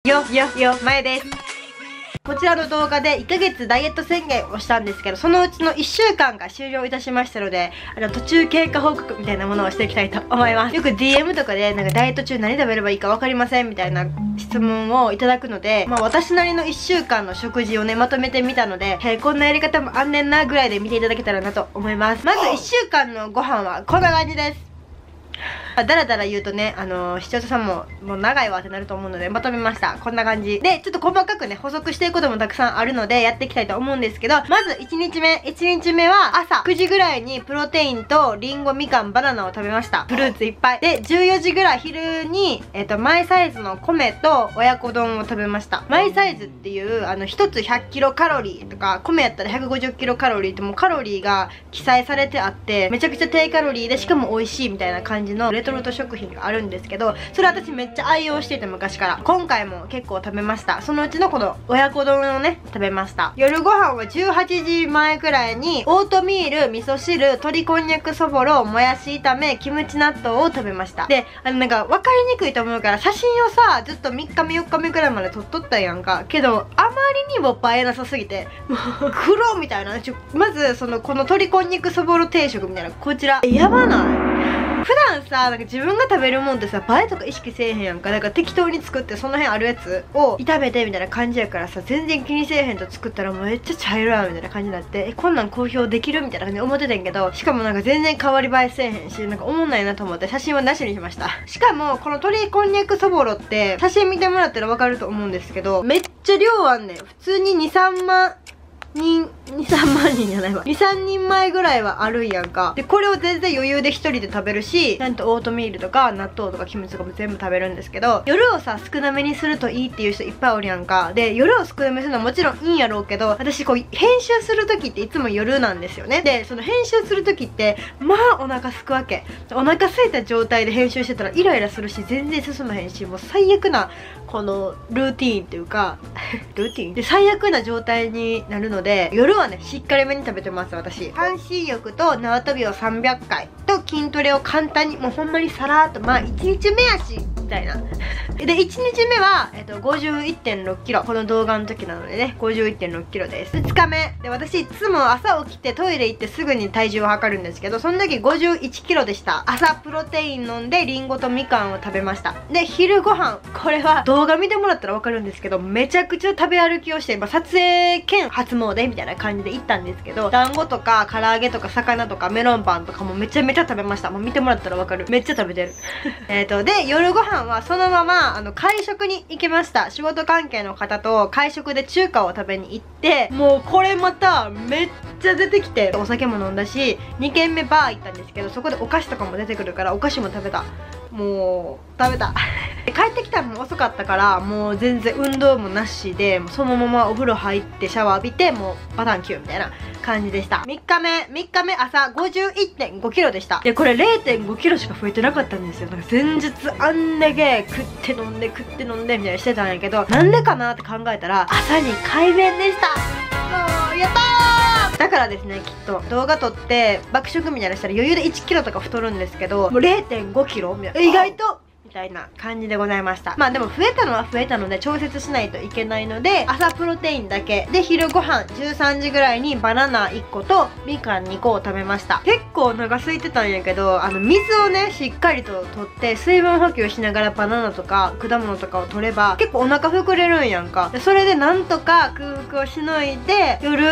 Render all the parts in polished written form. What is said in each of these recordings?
前です。こちらの動画で1ヶ月ダイエット宣言をしたんですけど、そのうちの1週間が終了いたしましたので、途中経過報告みたいなものをしていきたいと思います。よく DM とかでなんかダイエット中何食べればいいか分かりませんみたいな質問をいただくので、私なりの1週間の食事をねまとめてみたので、こんなやり方もあんねんなぐらいで見ていただけたらなと思います。まず1週間のご飯はこんな感じです。だらだら言うとね、視聴者さんももう長いわってなると思うのでまとめました。こんな感じで、ちょっと細かくね補足していくこともたくさんあるのでやっていきたいと思うんですけど、まず1日目は朝9時ぐらいにプロテインとリンゴ、みかん、バナナを食べました。フルーツいっぱいで、14時ぐらい昼にマイサイズの米と親子丼を食べました。マイサイズっていう1つ100キロカロリーとか、米やったら150キロカロリーってもうカロリーが記載されてあって、めちゃくちゃ低カロリーでしかも美味しいみたいな感じのレトルト食品があるんですけど、それ私めっちゃ愛用していて、昔から。今回も結構食べました。そのうちのこの親子丼をね食べました。夜ご飯は18時前くらいにオートミール、味噌汁、鶏こんにゃくそぼろ、もやし炒め、キムチ納豆を食べました。で、なんか分かりにくいと思うから写真をさずっと3日目4日目くらいまで撮っとったやんか。けどあまりにも映えなさすぎてもう黒みたいな。まずこの鶏こんにゃくそぼろ定食みたいな、こちらやばない？普段さ、なんか自分が食べるもんってさ、映えとか意識せえへんやんか。だから適当に作ってその辺あるやつを炒めてみたいな感じやからさ、全然気にせえへんと作ったらもうめっちゃ茶色やみたいな感じになって、こんなん公表できるみたいな感じで思ってたんやけど、しかもなんか全然変わり映えせえへんし、なんかおもんないなと思って写真はなしにしました。しかもこの鶏こんにゃくそぼろって写真見てもらったらわかると思うんですけど、めっちゃ量あんねん。普通に2、3万人じゃないわ。2、3人前ぐらいはあるんやんか。で、これを全然余裕で1人で食べるし、ちゃんとオートミールとか納豆とかキムチとかも全部食べるんですけど、夜をさ、少なめにするといいっていう人いっぱいおるやんか。で、夜を少なめにするのはもちろんいいんやろうけど、私こう、編集するときっていつも夜なんですよね。で、その編集するときって、まあお腹すくわけ。お腹空いた状態で編集してたらイライラするし、全然進まへんし、もう最悪な、このルーティーンっていうかルーティーンで最悪な状態になるので、夜はねしっかりめに食べてます。私半身浴と縄跳びを300回と筋トレを簡単にもうほんまにさらっと、1日目やしみたいなで、1日目は、51.6 キロ、この動画の時なのでね 51.6 キロです。2日目で、私いつも朝起きてトイレ行ってすぐに体重を測るんですけど、その時51キロでした。朝プロテイン飲んでリンゴとみかんを食べました。で、昼ご飯、これは動画見てもらったら分かるんですけど、めちゃくちゃ食べ歩きをして、撮影兼初詣みたいな感じで行ったんですけど、団子とか唐揚げとか魚とかメロンパンとかもめちゃめちゃ食べました。もう見てもらったら分かる、めっちゃ食べてるで、夜ご飯はそのまま会食に行きました。仕事関係の方と会食で中華を食べに行って、もうこれまためっちゃ出てきて、お酒も飲んだし、2軒目バー行ったんですけど、そこでお菓子とかも出てくるからお菓子も食べた。もう食べた帰ってきたのも遅かったから、もう全然運動もなしで、そのままお風呂入ってシャワー浴びて、もうバタンキューみたいな感じでした。3日目朝 51.5 キロでした。で、これ 0.5 キロしか増えてなかったんですよ。なんか前日あんだけ食って飲んでみたいにしてたんやけど、なんでかなって考えたら朝に快便でした。もうやったー。だからですね、きっと動画撮って爆食みたいなしたら余裕で1キロとか太るんですけど、もう 0.5 キロみたいな、意外とみたいな感じでございました。でも増えたのは増えたので調節しないといけないので、朝プロテインだけで、昼ご飯13時ぐらいにバナナ1個とみかん2個を食べました。結構お腹空いてたんやけど、水をねしっかりと取って水分補給しながらバナナとか果物とかを取れば結構お腹膨れるんやんか。で、それでなんとか空腹をしのいで、夜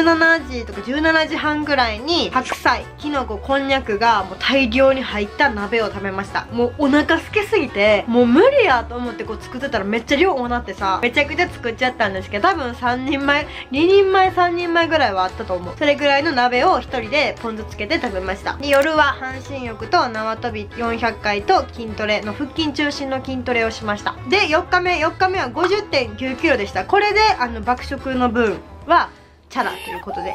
17時とか17時半ぐらいに白菜、きのこ、こんにゃくがもう大量に入った鍋を食べました。もうお腹空けすぎてもう無理やと思ってこう作ってたらめっちゃ量多なってさ、めちゃくちゃ作っちゃったんですけど、多分3人前2人前3人前ぐらいはあったと思う。それぐらいの鍋を1人でポン酢つけて食べました。で、夜は半身浴と縄跳び400回と筋トレの腹筋中心の筋トレをしました。で、4日目は 50.9 キロでした。これで爆食の分はチャラということで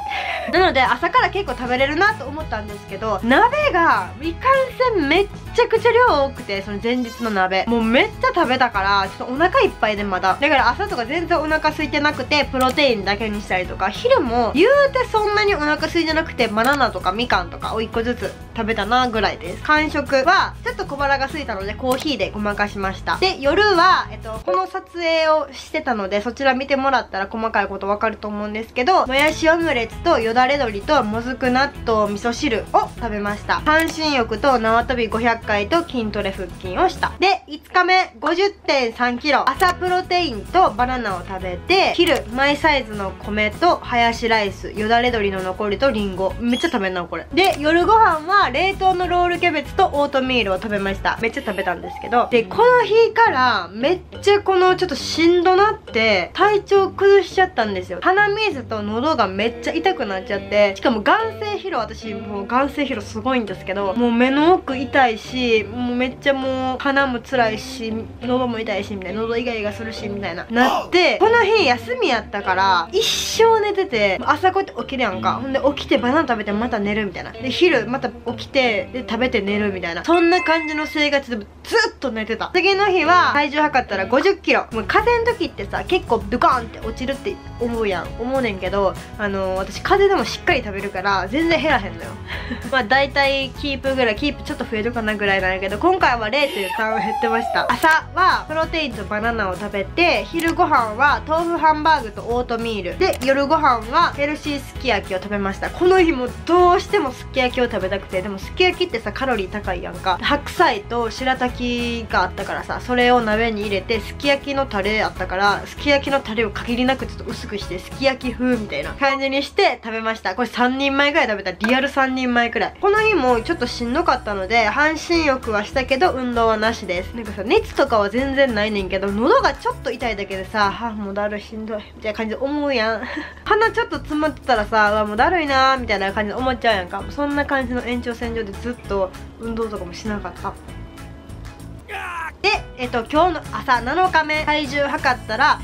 なので朝から結構食べれるなと思ったんですけど、鍋がいかんせんめっちゃくちゃ量多くて、その前日の鍋もうめっちゃ食べたから、ちょっとお腹いっぱいでまだだから朝とか全然お腹空いてなくて、プロテインだけにしたりとか、昼も言うてそんなにお腹空いてなくて、バナナとかみかんとかを1個ずつ食べたなぐらいです。間食はちょっと小腹が空いたのでコーヒーでごまかしました。で夜はこの撮影をしてたので、そちら見てもらったら細かいことわかると思うんですけど、もやしオムレツとよだれ鶏ともずく納豆味噌汁を食べました。半身浴と縄跳び500回と筋トレ腹筋をした。で5日目 50.3 キロ、朝プロテインとバナナを食べて、昼マイサイズの米とハヤシライス、よだれ鶏の残りとリンゴ、めっちゃ食べんなこれで、夜ご飯は冷凍のロールキャベツとオートミールを食べました。めっちゃ食べたんですけど、でこの日からめっちゃちょっとしんどなって体調崩しちゃったんですよ。鼻水と喉がめっちゃ痛くなっちゃって、しかも眼性疲労、私もう眼性疲労すごいんですけど、もう目の奥痛いし、もうめっちゃもう鼻も辛いし、喉も痛いしみたいな、喉イガイガするしみたいななって、この日休みやったから一生寝てて、朝こうやって起きるやんか。ほんで起きてバナナ食べてまた寝るみたいな、で昼また起きてで食べて寝るみたいな、そんな感じの生活でずっと寝てた。次の日は体重測ったら50キロ。もう風邪の時ってさ結構ドカーンって落ちるって思うねんけど、私風邪でもしっかり食べるから全然減らへんのよまあ大体キープぐらい、キープちょっと増えるかなぐらいなんやけど、今回は 0.3 減ってました。朝はプロテインとバナナを食べて、昼ご飯は豆腐ハンバーグとオートミールで、夜ご飯はヘルシーすき焼きを食べました。この日もどうしてもすき焼きを食べたくて、でもすき焼きってさカロリー高いやんか。白菜と白滝があったからさ、それを鍋に入れて、すき焼きのタレあったから、すき焼きのタレを限りなくちょっと薄くしてすき焼き風みたいな感じにして食べました。これ3人前ぐらい食べた。リアル3人前くらい。この日もちょっとしんどかったので半身浴はしたけど運動はなしです。なんかさ熱とかは全然ないねんけど、喉がちょっと痛いだけでさ、もうだるい、しんどいみたいな感じで思うやん鼻ちょっと詰まってたらさ、もうだるいなーみたいな感じで思っちゃうやんか。そんな感じの延長線上でずっと運動とかもしなかった。で、今日の朝7日目、体重測ったら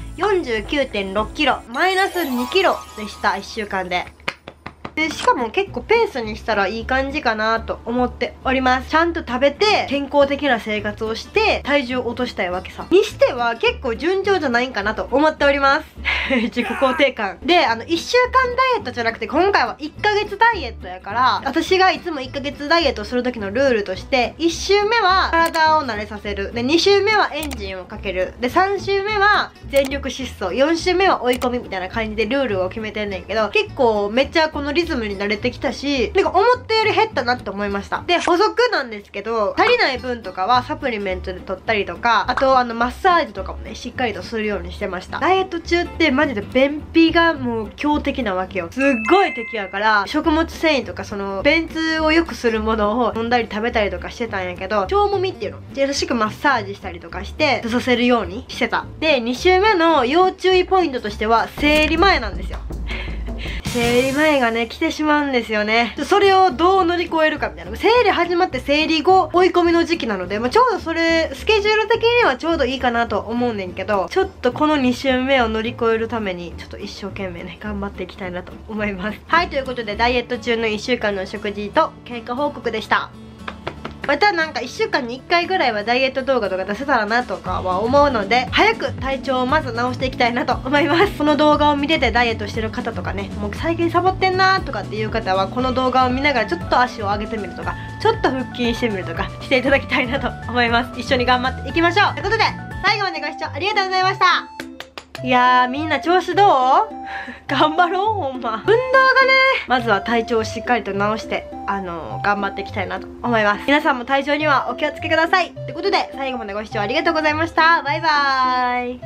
49.6 キロ、マイナス2キロでした。1週間で。でしかも結構ペースにしたらいい感じかなと思っております。ちゃんと食べて健康的な生活をして体重を落としたいわけさ。にしては結構順調じゃないんかなと思っております自己肯定感で、1週間ダイエットじゃなくて今回は1ヶ月ダイエットやから、私がいつも1ヶ月ダイエットする時のルールとして、1週目は体を慣れさせる、で2週目はエンジンをかける、で3週目は全力疾走、4週目は追い込みみたいな感じでルールを決めてんねんけど、結構めっちゃこのリズムに慣れてきたし、なんか思ったより減ったなって思いました。で補足なんですけど、足りない分とかはサプリメントで取ったりとか、あとマッサージとかもねしっかりとするようにしてました。ダイエット中ってマジで便秘がもう強敵なわけよ。すっごい敵やから、食物繊維とかその便通を良くするものを飲んだり食べたりとかしてたんやけど、腸もみっていうので優しくマッサージしたりとかして出させるようにしてた。で2週目の要注意ポイントとしては生理前なんですよ生理前がね来てしまうんですよね。それをどう乗り越えるかみたいな。生理始まって生理後追い込みの時期なので、ちょうどそれスケジュール的にはちょうどいいかなと思うねんけど、ちょっとこの2週目を乗り越えるためにちょっと一生懸命ね頑張っていきたいなと思います。はい、ということでダイエット中の1週間の食事と経過報告でした。またなんか1週間に1回ぐらいはダイエット動画とか出せたらなとかは思うので、早く体調をまず直していきたいなと思います。この動画を見ててダイエットしてる方とかね、もう最近サボってんなーとかっていう方はこの動画を見ながらちょっと足を上げてみるとか、ちょっと腹筋してみるとかしていただきたいなと思います。一緒に頑張っていきましょうということで、最後までご視聴ありがとうございました。いやー、みんな調子どう頑張ろう、ほんま。運動がね、まずは体調をしっかりと直して、頑張っていきたいなと思います。皆さんも体調にはお気をつけください。ということで、最後までご視聴ありがとうございました。バイバーイ。